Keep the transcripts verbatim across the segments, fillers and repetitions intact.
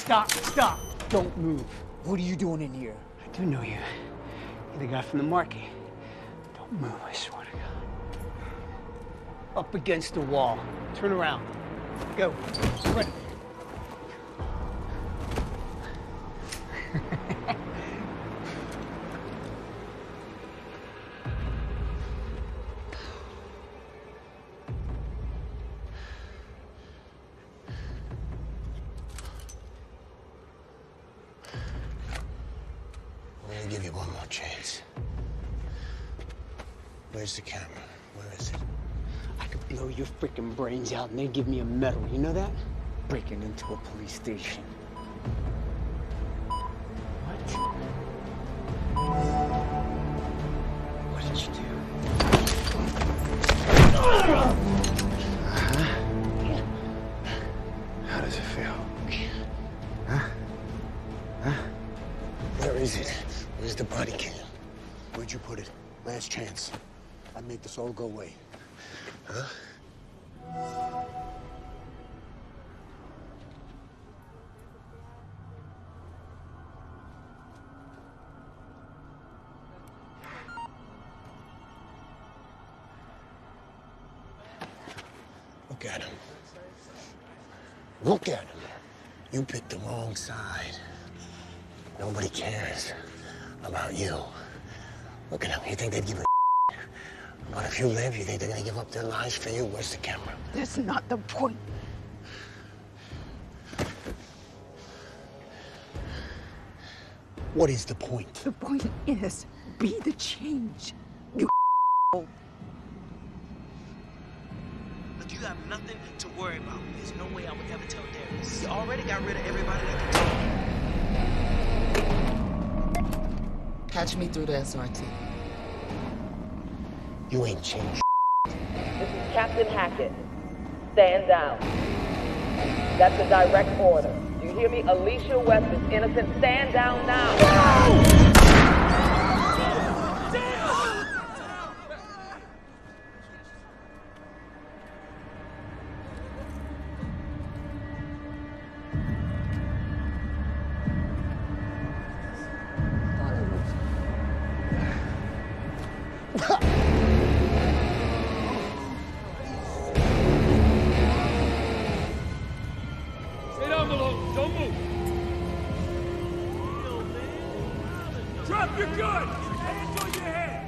stop, stop. Don't move. What are you doing in here? I do know you. You're the guy from the market. Don't move, I swear to God. Up against the wall. Turn around. Go. Ready. I'm gonna give you one more chance. Where's the camera? Where is it? I could blow your freaking brains out and they'd give me a medal, you know that? Breaking into a police station. What? What did you do? Uh-huh. How does it feel? Huh? Huh? Where is it? Where's the body killer? Where'd you put it? Last chance. I'd make this all go away. Huh? Look at him. Look at him. You picked the wrong side. Nobody cares about you. Look at him. You think they'd give a But if you live, you think they're gonna give up their lives for you? Where's the camera? That's not the point. What is the point? The point is, be the change. You Look, you have nothing to worry about. There's no way I would ever tell Darius. You already got rid of everybody that can talk. Catch me through the S R T. You ain't changed. This is Captain Hackett. Stand down. That's a direct order. You hear me? Alicia West is innocent. Stand down now. No! Stay down, Malone. Don't move. Drop your gun. Hands on your head.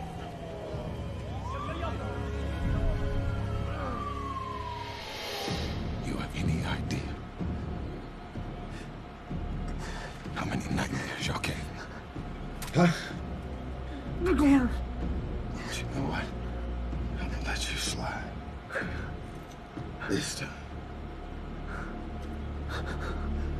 You have any idea how many nightmares y'all gave me? Huh? Damn. But you know what? I'm gonna let you slide. This time.